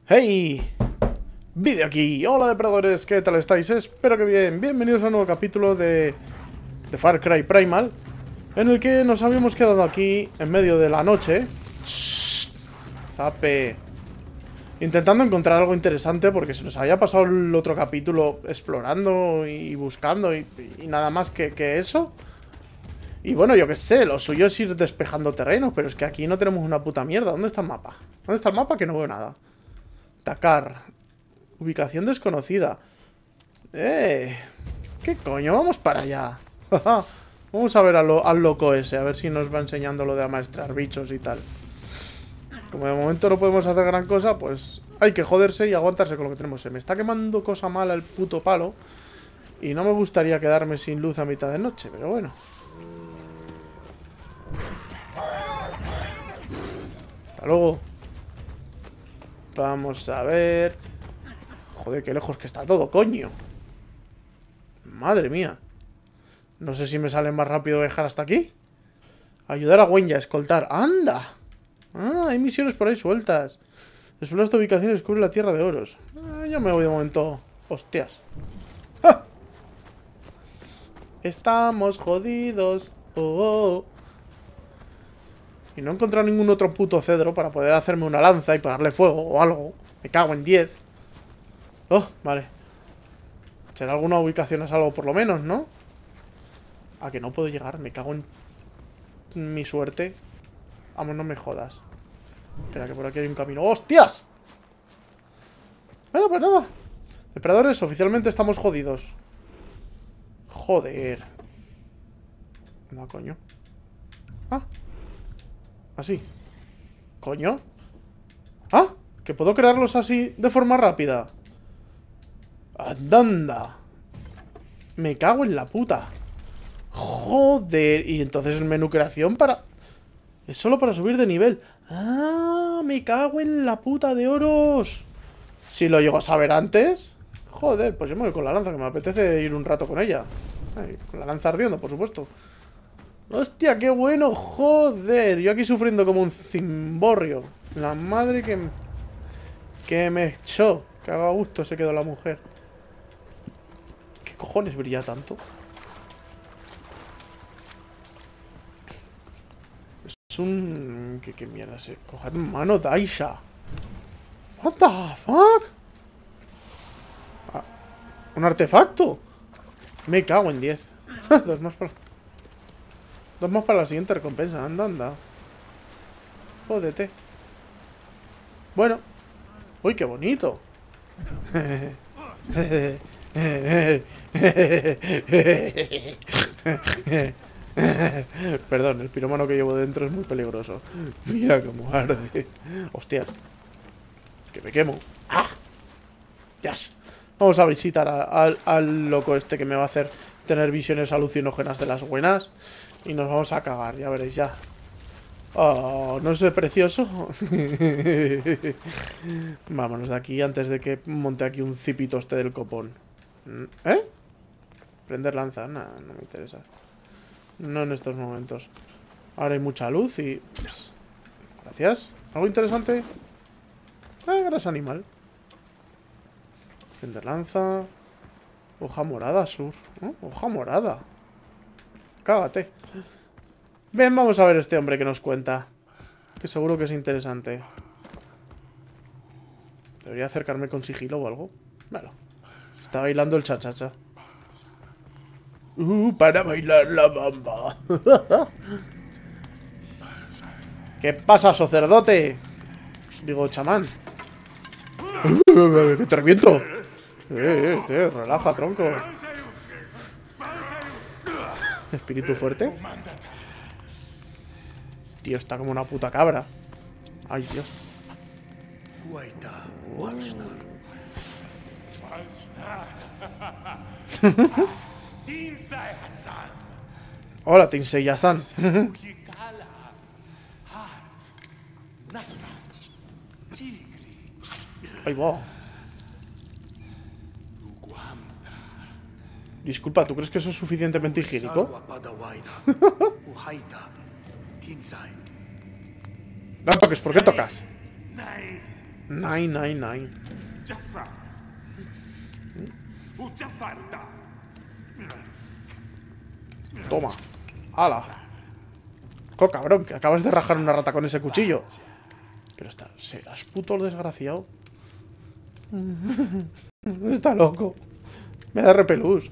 ¡Hey! Vídeo aquí. Hola depredadores, ¿qué tal estáis? Espero que bien. Bienvenidos a un nuevo capítulo de Far Cry Primal, en el que nos habíamos quedado aquí en medio de la noche. ¡Shh! Zape. Intentando encontrar algo interesante porque se nos había pasado el otro capítulo explorando y buscando y nada más que eso. Y bueno, yo qué sé, lo suyo es ir despejando terrenos, pero es que aquí no tenemos una puta mierda. ¿Dónde está el mapa? ¿Dónde está el mapa? Que no veo nada. Dakar. Ubicación desconocida. ¿Qué coño? Vamos para allá. Vamos a ver al loco ese, a ver si nos va enseñando lo de amaestrar bichos y tal. Como de momento no podemos hacer gran cosa, pues hay que joderse y aguantarse con lo que tenemos. Se me está quemando cosa mala el puto palo y no me gustaría quedarme sin luz a mitad de noche, pero bueno. Hasta luego. Vamos a ver. Joder, qué lejos que está todo, coño. Madre mía. No sé si me sale más rápido viajar hasta aquí. Ayudar a Wenya a escoltar. ¡Anda! Ah, hay misiones por ahí sueltas. Explora esta ubicación y descubre la Tierra de Oros. Yo me voy de momento. Hostias. ¡Ja! Estamos jodidos. Oh. Y no he encontrado ningún otro puto cedro para poder hacerme una lanza y pegarle fuego o algo. Me cago en 10. Oh, vale. Será alguna ubicación a salvo por lo menos, ¿no? A que no puedo llegar. Me cago en mi suerte. Vamos, no me jodas. Espera, que por aquí hay un camino. ¡Hostias! Bueno, pues nada. Depredadores, oficialmente estamos jodidos. Joder. No, coño. Ah. Así. Coño. Ah, que puedo crearlos así de forma rápida. Andanda. Me cago en la puta. Joder. Y entonces el menú creación para... Es solo para subir de nivel. Ah, me cago en la puta de oros. Si lo llego a saber antes. Joder, pues yo me voy con la lanza, que me apetece ir un rato con ella. Ay, con la lanza ardiendo, por supuesto. Hostia, qué bueno, joder. Yo aquí sufriendo como un cimborrio. La madre que me echó. Que haga gusto se quedó la mujer. ¿Qué cojones brilla tanto? Es un... ¿Qué mierda es? Coger mano Daisha. What the fuck? Ah, ¿un artefacto? Me cago en 10. Dos más para la siguiente recompensa. Anda, anda. Jódete. Bueno. Uy, qué bonito. Perdón, el pirómano que llevo dentro es muy peligroso. Mira cómo arde. Hostia. Que me quemo. ¡Ah! Yes. Vamos a visitar al loco este que me va a hacer tener visiones alucinógenas de las buenas. Y nos vamos a cagar, ya veréis ya. Oh, ¿no es precioso? Vámonos de aquí antes de que monte aquí un cipitoste del copón. ¿Eh? Prender lanza, nah, no me interesa. No en estos momentos. Ahora hay mucha luz y... Pues, gracias. ¿Algo interesante? Grasa animal. Prender lanza. Hoja morada, sur. Hoja morada. Cágate. Ven, vamos a ver este hombre que nos cuenta. Que seguro que es interesante. ¿Debería acercarme con sigilo o algo? Bueno. Está bailando el cha-cha-cha. Para bailar la bamba. ¿Qué pasa, sacerdote? Digo, chamán. ¡Que te reviento! Relaja, tronco. Espíritu fuerte. Tío, está como una puta cabra. Ay, Dios. Hola, Tinsei-san. Ay, wow. Disculpa, ¿tú crees que eso es suficientemente higiénico? No toques, ¿por qué tocas? 999. Toma. ¡Hala! ¡Co, cabrón! Que acabas de rajar una rata con ese cuchillo. Pero serás puto desgraciado. Está loco. Me da repelús.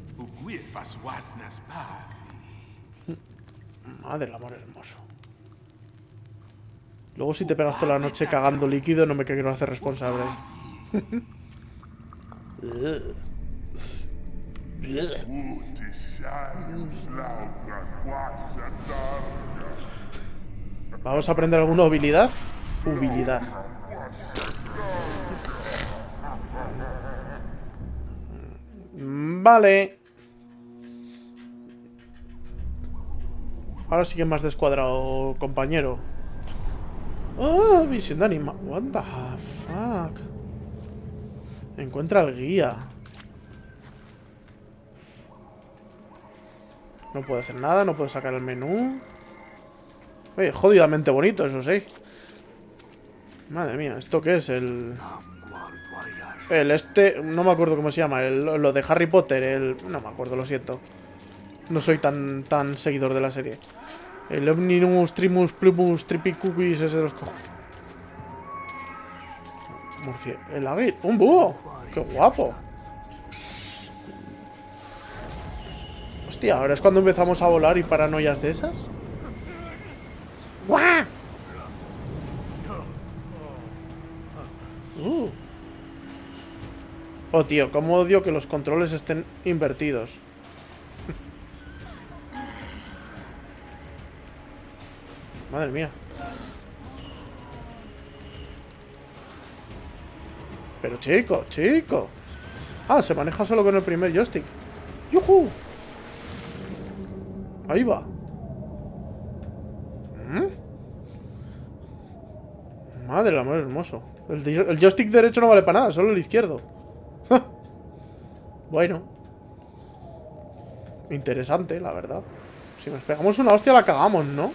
Madre del amor hermoso. Luego si te pegas toda la noche cagando líquido, no me quiero hacer responsable. Vamos a aprender alguna habilidad. Habilidad. Vale. Ahora sí que más descuadrado, compañero. Oh, visión de anima. What the fuck. Encuentra el guía. No puedo hacer nada, no puedo sacar el menú. Oye, jodidamente bonito, eso sí. Madre mía, ¿esto qué es? No me acuerdo cómo se llama. Lo de Harry Potter. No me acuerdo, lo siento. No soy tan seguidor de la serie. El Omnibus, Trimus, Plumus, Tripicubis, ese de los cojones. El águila. ¡Un búho! ¡Qué guapo! Hostia, ahora es cuando empezamos a volar y paranoias de esas. ¡Guau! Oh, tío, cómo odio que los controles estén invertidos. Madre mía. Pero chico. Ah, se maneja solo con el primer joystick. ¡Yujú! Ahí va. Madre del amor hermoso. El joystick derecho no vale para nada, solo el izquierdo. Bueno. Interesante, la verdad. Si nos pegamos una hostia la cagamos, ¿no?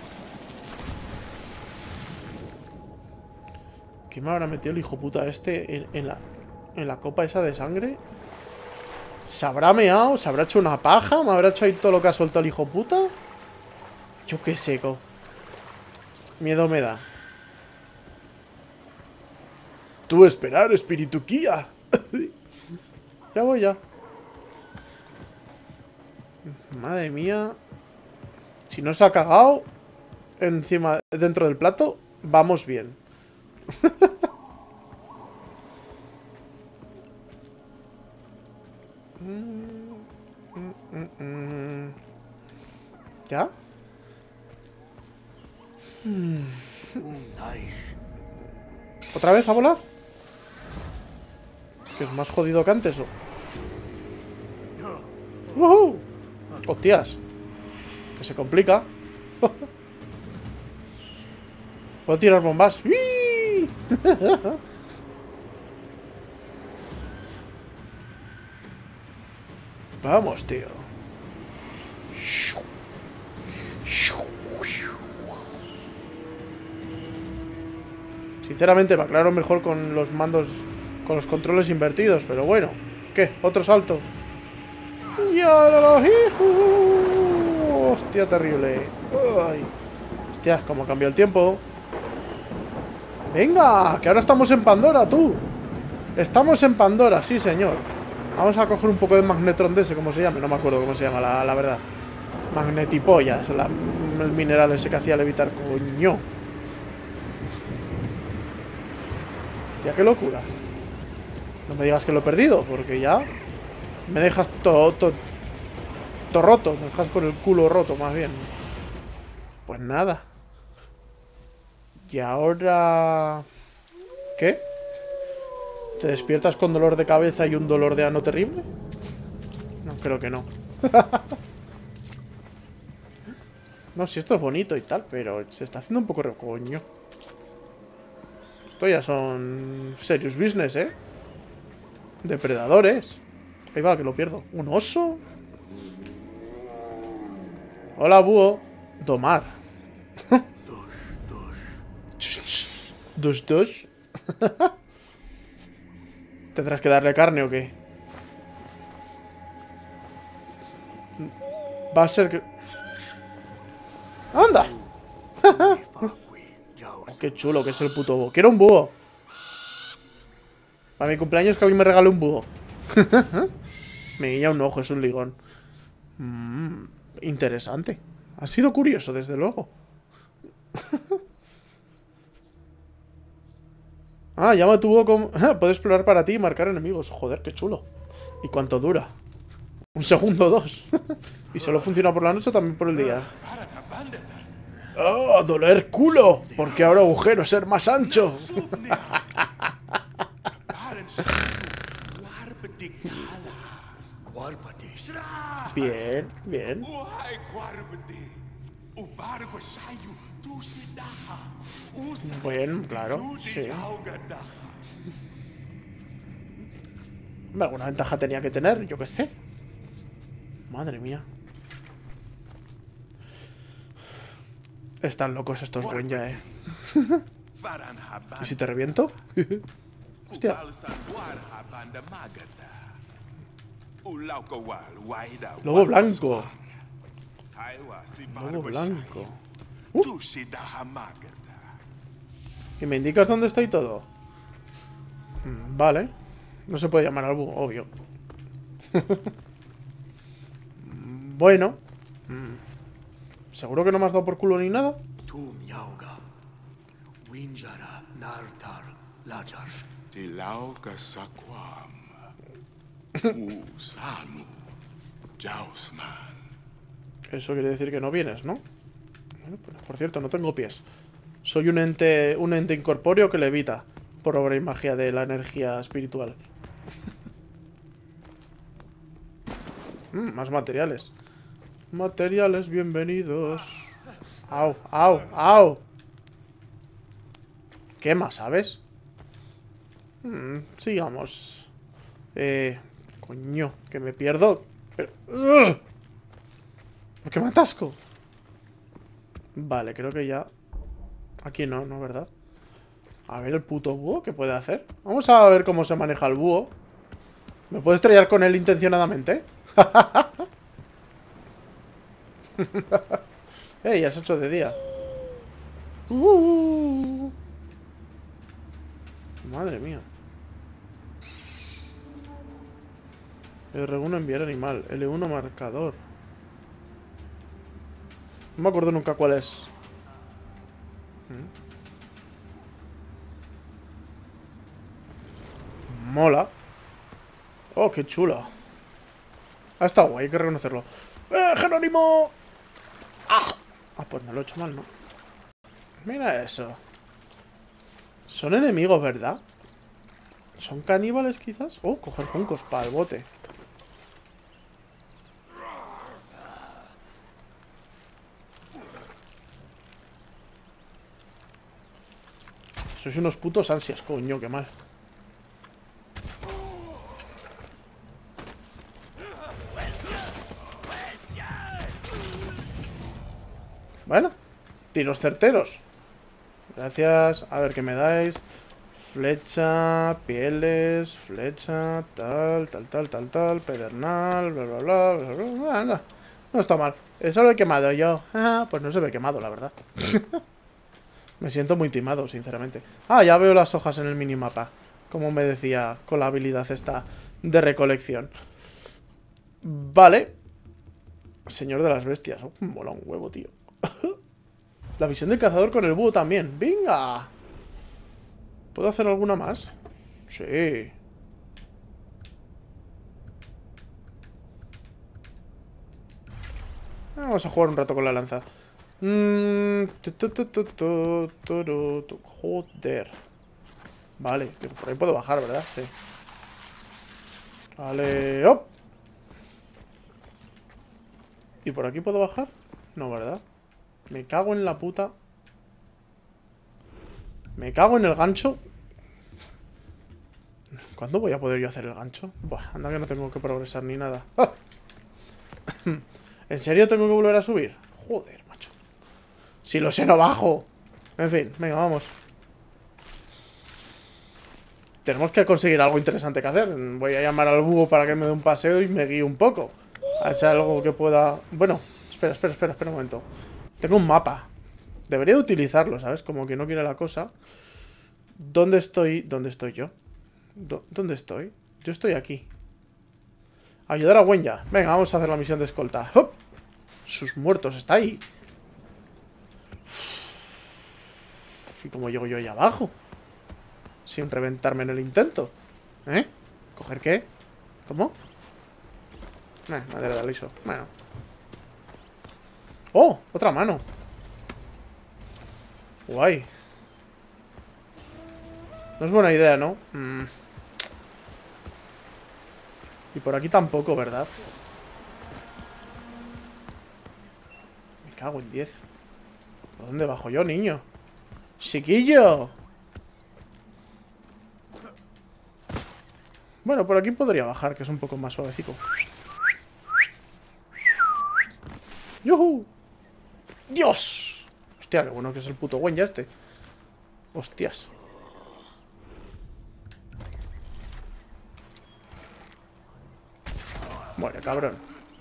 ¿Qué me habrá metido el hijo puta este en la copa esa de sangre? ¿Se habrá meado? ¿Se habrá hecho una paja? ¿Me habrá hecho ahí todo lo que ha soltado el hijo puta? Yo qué seco. Miedo me da. Tú esperar, espíritu Kia. Ya voy ya. Madre mía. Si no se ha cagado encima, dentro del plato, vamos bien. ¿Ya? ¿Otra vez a volar? ¿Que es más jodido que antes o...? ¡Woohoo! ¡Hostias! Que se complica. ¿Puedo tirar bombas? ¡Uy! Vamos, tío. Sinceramente me aclaro mejor con los mandos, con los controles invertidos, pero bueno. ¿Qué? ¿Otro salto? Hostia, terrible. Ay. Hostias, cómo cambió el tiempo. Venga, que ahora estamos en Pandora, tú. Estamos en Pandora, sí, señor. Vamos a coger un poco de magnetron de ese, como se llama. No me acuerdo cómo se llama, la verdad. Magnetipolla, es el mineral ese que hacía levitar, coño. Hostia, qué locura. No me digas que lo he perdido, porque ya me dejas todo roto. Me dejas con el culo roto, más bien. Pues nada. Y ahora... ¿Qué? ¿Te despiertas con dolor de cabeza y un dolor de ano terrible? No, creo que no. No, si esto es bonito y tal, pero se está haciendo un poco recoño. Esto ya son serious business, ¿eh? Depredadores. Ahí va, que lo pierdo. ¿Un oso? Hola, búho. Domar. Dos. ¿Tendrás que darle carne o qué? Va a ser que... ¡Anda! Oh, qué chulo que es el puto búho. ¡Quiero un búho! Para mi cumpleaños que alguien me regale un búho. Me guiña un ojo, es un ligón. Interesante. Ha sido curioso, desde luego. Ah, llama a tu búho como... Puedes explorar para ti y marcar enemigos. Joder, qué chulo. ¿Y cuánto dura? Un segundo o dos. ¿Y solo funciona por la noche o también por el día? ¡Oh, doler culo! Porque ahora agujero ser más ancho. Bien, bien. Bueno, claro, sí. Hombre, alguna ventaja tenía que tener, yo qué sé. Madre mía. Están locos estos buen ya, ¿Y si te reviento? Hostia. Lobo blanco. Lobo blanco. ¿Y me indicas dónde está y todo? Vale. No se puede llamar al búho, obvio. Bueno. ¿Seguro que no me has dado por culo ni nada? Eso quiere decir que no vienes, ¿no? Bueno, pues, por cierto, no tengo pies. Soy un ente incorpóreo que levita por obra y magia de la energía espiritual. Más materiales. Materiales, bienvenidos. Au, au, au. Quema, ¿sabes? Sigamos. Coño, que me pierdo. Pero... ¿Por qué me atasco? Vale, creo que ya... Aquí no, ¿no? ¿Verdad? A ver el puto búho, ¿qué puede hacer? Vamos a ver cómo se maneja el búho. ¿Me puedo estrellar con él intencionadamente? Ya se ha hecho de día. Madre mía. R1 enviar animal. L1 marcador. No me acuerdo nunca cuál es. Mola. Oh, qué chulo. Ha estado guay, hay que reconocerlo. ¡Jerónimo! Ah, pues no lo he hecho mal, ¿no? Mira eso. Son enemigos, ¿verdad? ¿Son caníbales, quizás? Oh, coger juncos para el bote. Sois unos putos ansias, coño, qué mal. Bueno, tiros certeros. Gracias. A ver, ¿qué me dais? Flecha, pieles, flecha, tal, pedernal, bla, bla, bla, bla, bla, bla, bla. No está mal. Eso lo he quemado yo. Pues no se ve quemado, la verdad. Me siento muy timado, sinceramente. Ah, ya veo las hojas en el minimapa. Como me decía, con la habilidad esta de recolección. Vale. Señor de las bestias. Oh, mola un huevo, tío. La visión del cazador con el búho también. ¡Venga! ¿Puedo hacer alguna más? Sí. Vamos a jugar un rato con la lanza. Joder. Vale, por ahí puedo bajar, ¿verdad? Sí. Vale, ¡op! ¿Y por aquí puedo bajar? No, ¿verdad? Me cago en la puta. Me cago en el gancho. ¿Cuándo voy a poder yo hacer el gancho? Buah, anda que no tengo que progresar ni nada. ¡Ah! ¿En serio tengo que volver a subir? Joder, macho. Si lo sé, no bajo. En fin, venga, vamos. tenemos que conseguir algo interesante que hacer. Voy a llamar al búho para que me dé un paseo y me guíe un poco. A ver si hay algo que pueda... Bueno, espera un momento. Tengo un mapa. Debería utilizarlo, ¿sabes? Como que no quiere la cosa. ¿Dónde estoy? ¿Dónde estoy yo? ¿Dónde estoy? Yo estoy aquí. Ayudar a Wenya. Venga, vamos a hacer la misión de escolta. ¡Hop! Sus muertos, está ahí. ¿Y cómo llego yo ahí abajo? Sin reventarme en el intento. ¿Eh? ¿Coger qué? ¿Cómo? Madera de liso. Bueno. ¡Oh! Otra mano. Guay. No es buena idea, ¿no? Y por aquí tampoco, ¿verdad? Me cago en 10. ¿Por dónde bajo yo, niño? ¡Chiquillo! Bueno, por aquí podría bajar, que es un poco más suavecito. ¡Yuhu! ¡Dios! Hostia, qué bueno que es el puto Wenya este. Hostias. Muere, cabrón.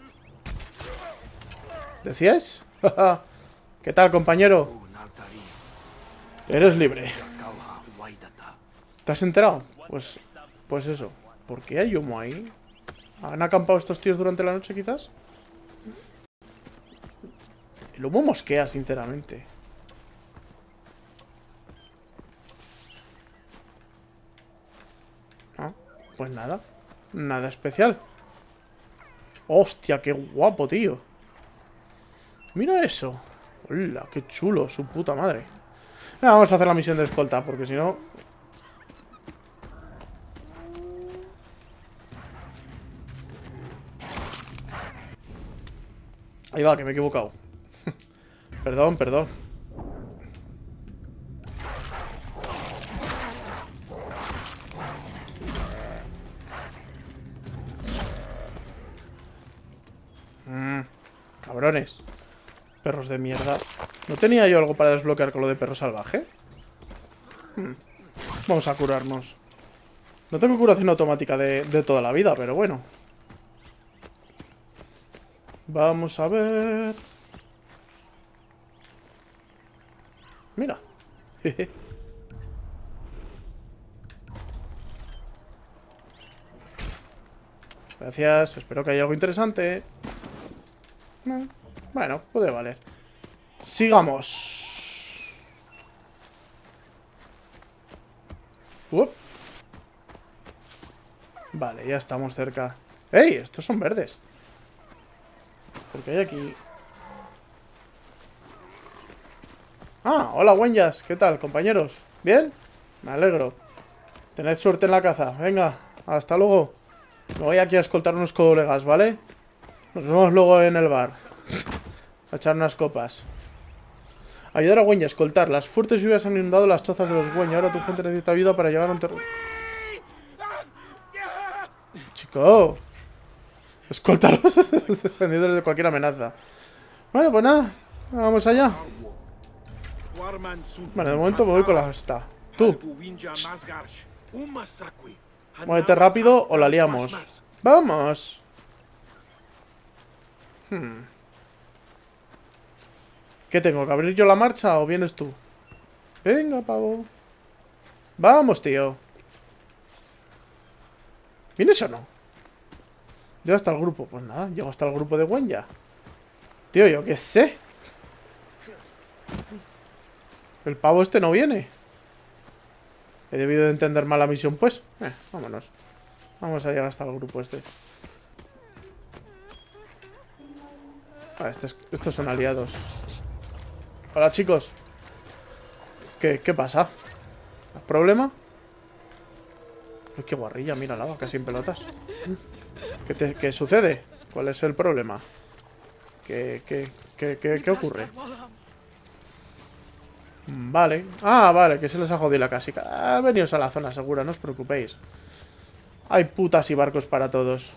¿Decías? ¿Qué tal, compañero? Eres libre. ¿Te has enterado? Pues eso. ¿Por qué hay humo ahí? ¿Han acampado estos tíos durante la noche, quizás? El humo mosquea, sinceramente. Ah, pues nada. Nada especial. Hostia, qué guapo, tío. Mira eso. Hola, qué chulo, su puta madre. Vamos a hacer la misión de escolta, porque si no... Ahí va, que me he equivocado. Perdón. Cabrones. Perros de mierda. ¿No tenía yo algo para desbloquear con lo de perro salvaje? Vamos a curarnos. No tengo curación automática de toda la vida, pero bueno. Vamos a ver... Mira. Jeje. Gracias, espero que haya algo interesante. Bueno, puede valer. Sigamos. Vale, ya estamos cerca. ¡Ey! Estos son verdes. ¿Por qué hay aquí? Ah, hola, Wenyas. ¿Qué tal, compañeros? ¿Bien? Me alegro. Tened suerte en la caza. Venga, hasta luego. Me voy aquí a escoltar a unos colegas, ¿vale? Nos vemos luego en el bar. A echar unas copas. Ayudar a Wenya a escoltar. Las fuertes lluvias han inundado las chozas de los Wenya. Ahora tu gente necesita ayuda para llegar a un terreno. Chico. Escoltaros. Defendidos de cualquier amenaza. Bueno, pues nada. Vamos allá. Bueno, de momento me voy con la esta. Tú. Muévete rápido o la liamos. ¡Vamos! ¿Qué tengo? ¿Que abrir yo la marcha o vienes tú? Venga, pavo. Vamos, tío. ¿Vienes o no? Llego hasta el grupo. Pues nada, llego hasta el grupo de Wenya. Tío, yo qué sé. El pavo este no viene. He debido de entender mal la misión, pues. Vámonos. Vamos a llegar hasta el grupo este. Estos son aliados. Hola, chicos. ¿Qué pasa? ¿Problema? Uy, qué guarrilla, mira la vaca sin pelotas. ¿Qué sucede? ¿Cuál es el problema? ¿Qué ocurre? Vale. Ah, vale, que se les ha jodido la casica. Venidos a la zona segura, no os preocupéis. Hay putas y barcos para todos.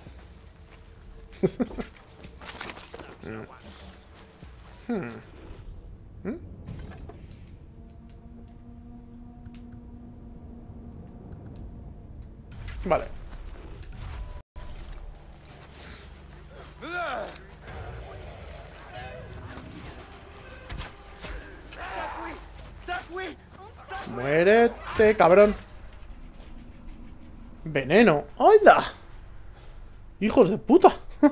Vale. Muérete, cabrón. Veneno. ¡Anda! ¡Hijos de puta!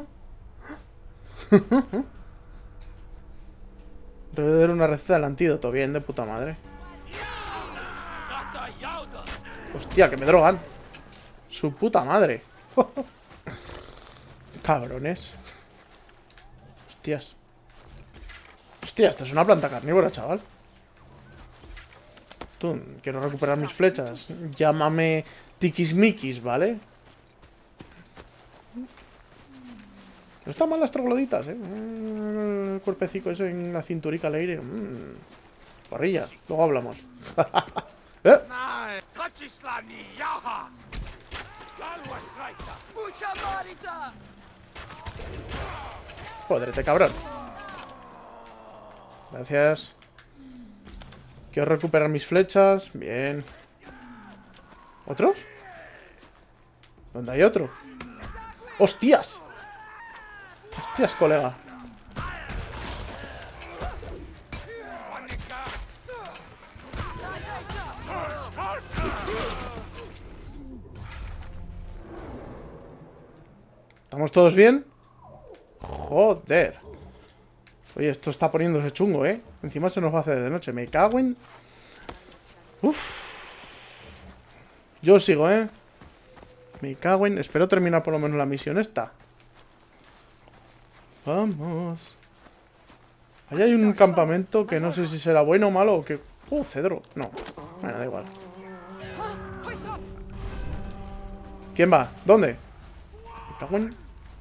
Debe de dar una receta del antídoto. Bien, de puta madre. Hostia, que me drogan. Su puta madre. Cabrones. Hostias. Hostia, esta es una planta carnívora, chaval. Tú, quiero recuperar mis flechas. Llámame tiquismiquis, ¿vale? No están mal las trogloditas, ¿eh? El cuerpecico eso en la cinturica al aire. Parrillas, luego hablamos. ¿Eh? Jódrete, cabrón. Gracias. Quiero recuperar mis flechas. Bien. ¿Otros? ¿Dónde hay otro? ¡Hostias! ¡Hostias, colega! ¿Estamos todos bien? Joder. Oye, esto está poniéndose chungo, ¿eh? Encima se nos va a hacer de noche. Me cago en... Uf. Yo sigo, ¿eh? Me cago en... Espero terminar por lo menos la misión esta. Vamos. Ahí hay un campamento que no sé si será bueno o malo o que... cedro. No. Bueno, da igual. ¿Quién va? ¿Dónde? Me cago en...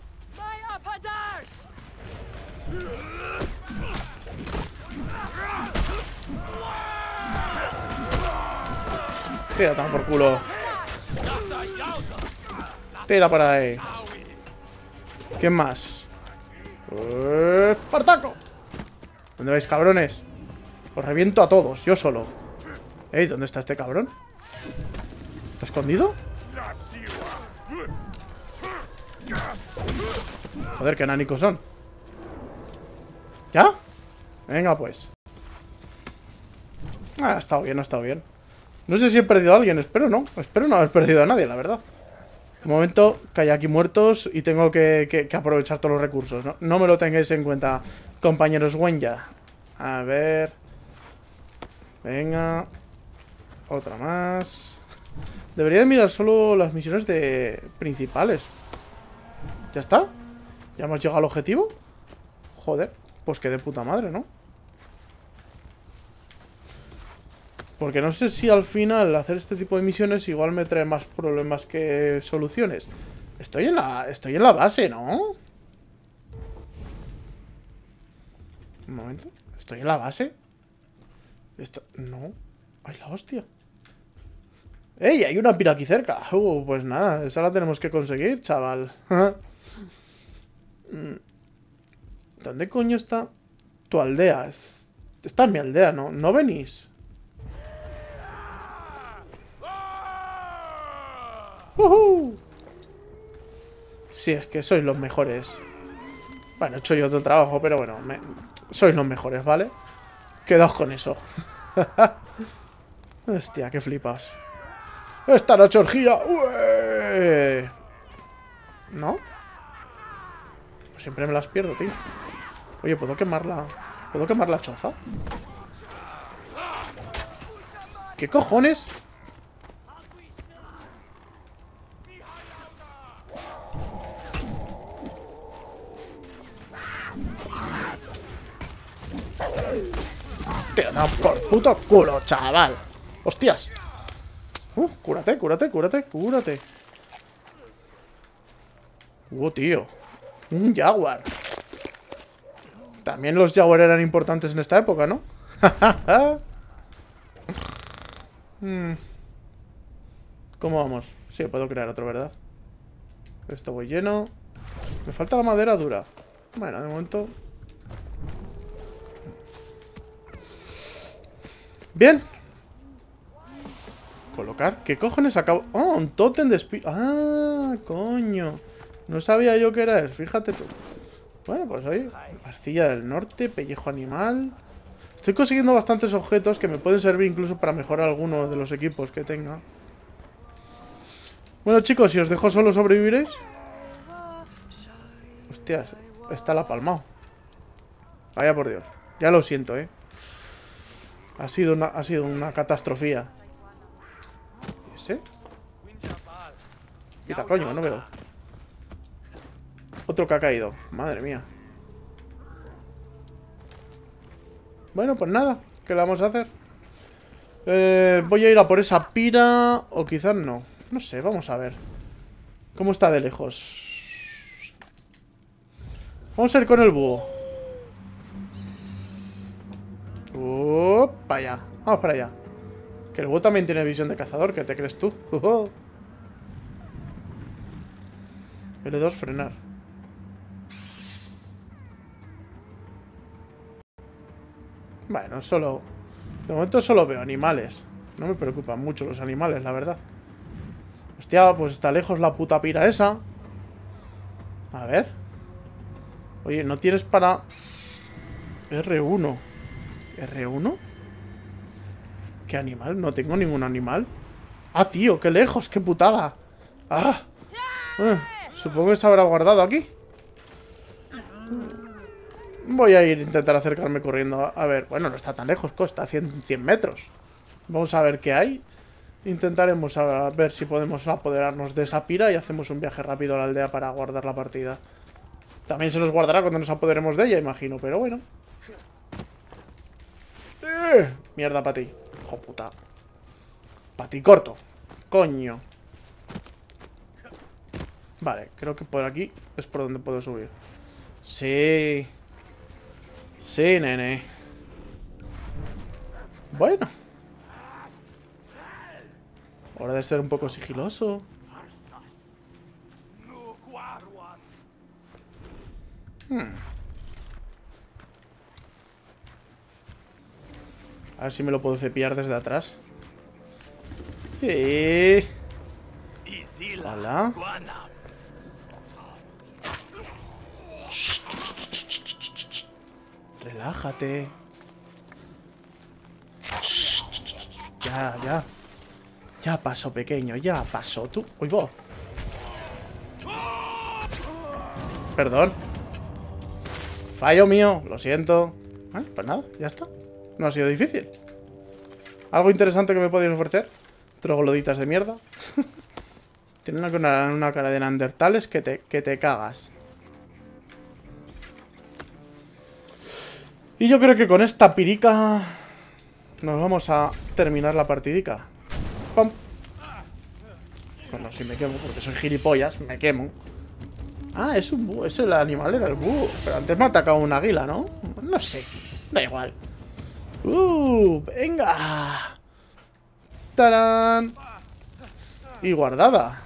Tira, toma por culo. Tira por ahí. ¿Quién más? ¡Espartaco! ¿Dónde vais, cabrones? Os reviento a todos, yo solo. Ey, ¿dónde está este cabrón? ¿Está escondido? Joder, qué nánicos son. ¿Ya? Venga, pues. Ha estado bien, ha estado bien. No sé si he perdido a alguien, espero no. Espero no haber perdido a nadie, la verdad. De momento, que hay aquí muertos y tengo que aprovechar todos los recursos, ¿no? No me lo tengáis en cuenta, compañeros Wenya. A ver... Venga. Otra más. Debería de mirar solo las misiones principales. ¿Ya está? ¿Ya hemos llegado al objetivo? Joder, pues que de puta madre, ¿no? Porque no sé si al final hacer este tipo de misiones igual me trae más problemas que soluciones. Estoy en la base, ¿no? Un momento. ¿Estoy en la base? No. ¡Ay, la hostia! ¡Ey! Hay una pira aquí cerca. Pues nada, esa la tenemos que conseguir, chaval. ¿Dónde coño está tu aldea? Está en mi aldea, ¿no? ¿No venís? Sí, es que sois los mejores. Bueno, he hecho yo otro trabajo, pero bueno, sois los mejores, ¿vale? Quedaos con eso. Hostia, qué flipas. ¡Esta noche orgía! ¡Ué! ¿No? Pues siempre me las pierdo, tío. Oye, ¿puedo quemarla? ¿Puedo quemar la choza? ¿Qué cojones? Te da por puto culo, chaval. Hostias. Cúrate, cúrate, cúrate, cúrate. Tío. Un jaguar. También los jaguar eran importantes en esta época, ¿no? ¿Cómo vamos? Sí, puedo crear otro, ¿verdad? Esto voy lleno. Me falta la madera dura. Bueno, de momento... Bien. ¿Colocar? ¿Qué cojones acabo? ¡Oh! Un tótem de espíritu. ¡Ah! Coño. No sabía yo qué era eso. Fíjate tú. Bueno, pues ahí. Arcilla del norte, pellejo animal. Estoy consiguiendo bastantes objetos que me pueden servir incluso para mejorar algunos de los equipos que tenga. Bueno, chicos, si os dejo solo, ¿sobreviviréis? Hostias, está la palmao. Vaya por Dios. Ya lo siento, ¿eh? Ha sido una catastrofía. ¿Y ese? Quita, coño, no veo. Otro que ha caído. Madre mía. Bueno, pues nada. ¿Qué le vamos a hacer? Voy a ir a por esa pira. O quizás no. No sé, vamos a ver. ¿Cómo está de lejos? Vamos a ir con el búho. Para allá. Vamos para allá. Que el búho también tiene visión de cazador. ¿Qué te crees tú? L2, frenar. Bueno, solo... De momento solo veo animales. No me preocupan mucho los animales, la verdad. Hostia, pues está lejos la puta pira esa. A ver. Oye, ¿no tienes para... R1? ¿R1? ¿Qué animal? No tengo ningún animal. Ah, tío, qué lejos, qué putada. Ah. Supongo que se habrá guardado aquí. Voy a ir a intentar acercarme corriendo. A ver, bueno, no está tan lejos, está a 100 metros. Vamos a ver qué hay. Intentaremos a ver si podemos apoderarnos de esa pira y hacemos un viaje rápido a la aldea para guardar la partida. También se nos guardará cuando nos apoderemos de ella, imagino, pero bueno. Mierda para ti. Hijo puta. Para ti corto. Coño. Vale, creo que por aquí es por donde puedo subir. Sí. Sí, nene. Bueno. Hora de ser un poco sigiloso. A ver si me lo puedo cepillar desde atrás. Sí. Hola. Relájate. Ya, ya. Ya pasó, pequeño, ya pasó. Tú. Uy, vos. Perdón. Fallo mío, lo siento. Pues nada, ya está. No ha sido difícil. ¿Algo interesante que me podéis ofrecer? Trogloditas de mierda. Tiene una cara de neandertales que te cagas. Y yo creo que con esta pirica nos vamos a terminar la partidica. ¡Pum! Bueno, si me quemo, porque soy gilipollas, me quemo. Ah, es un búho, ese el animal era el búho. Pero antes me ha atacado un águila, ¿no? No sé, da igual. ¡Venga! ¡Tarán! Y guardada.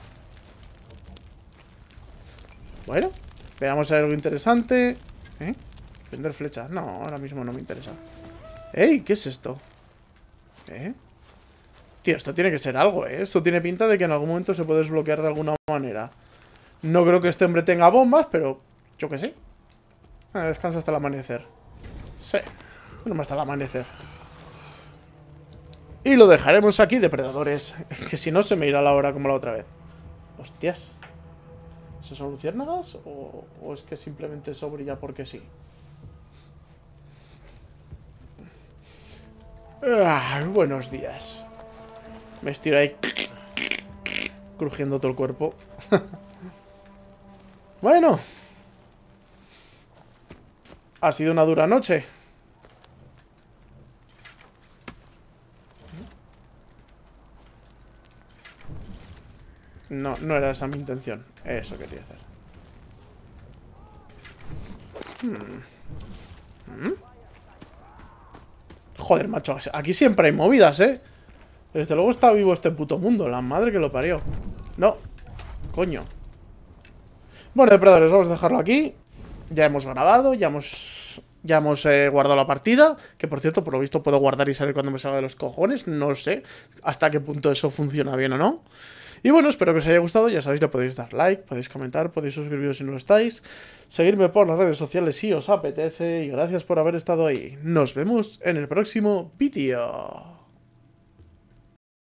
Bueno, veamos algo interesante. Vender flechas. No, ahora mismo no me interesa. ¡Ey! ¿Qué es esto? Tío, esto tiene que ser algo, ¿eh? Esto tiene pinta de que en algún momento se puede desbloquear de alguna manera. No creo que este hombre tenga bombas, pero yo qué sé. Descansa hasta el amanecer. Sí, no hasta el amanecer. Y lo dejaremos aquí, depredadores. Que si no se me irá la hora como la otra vez. Hostias. ¿Eso son luciérnagas? ¿O es que simplemente eso brilla porque sí? Buenos días. Me estiro ahí crujiendo todo el cuerpo. Bueno. Ha sido una dura noche. No, no era esa mi intención. Eso quería hacer. Joder, macho. Aquí siempre hay movidas, ¿eh? Desde luego está vivo este puto mundo. La madre que lo parió. No. Coño. Bueno, depredadores, vamos a dejarlo aquí. Ya hemos grabado, ya hemos Ya hemos guardado la partida, que por cierto, por lo visto puedo guardar y salir cuando me salga de los cojones. No sé hasta qué punto eso funciona bien o no. Y bueno, espero que os haya gustado. Ya sabéis, le podéis dar like, podéis comentar, podéis suscribiros si no lo estáis. Seguirme por las redes sociales si os apetece. Y gracias por haber estado ahí. Nos vemos en el próximo vídeo.